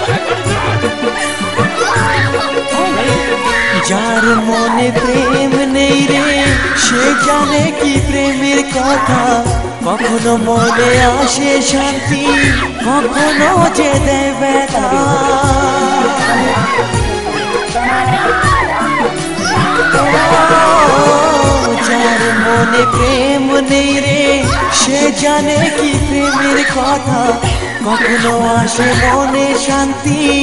যার মনে প্রেম নেই রে সে জানে কি প্রেমের কথা, কখনো মনে আসে শান্তি, কখনো যে দেয় ব্যথা। যার মনে প্রেম নেই রে সে জানে কি প্রেমের কথা, কখনো আসে মনে শান্তি।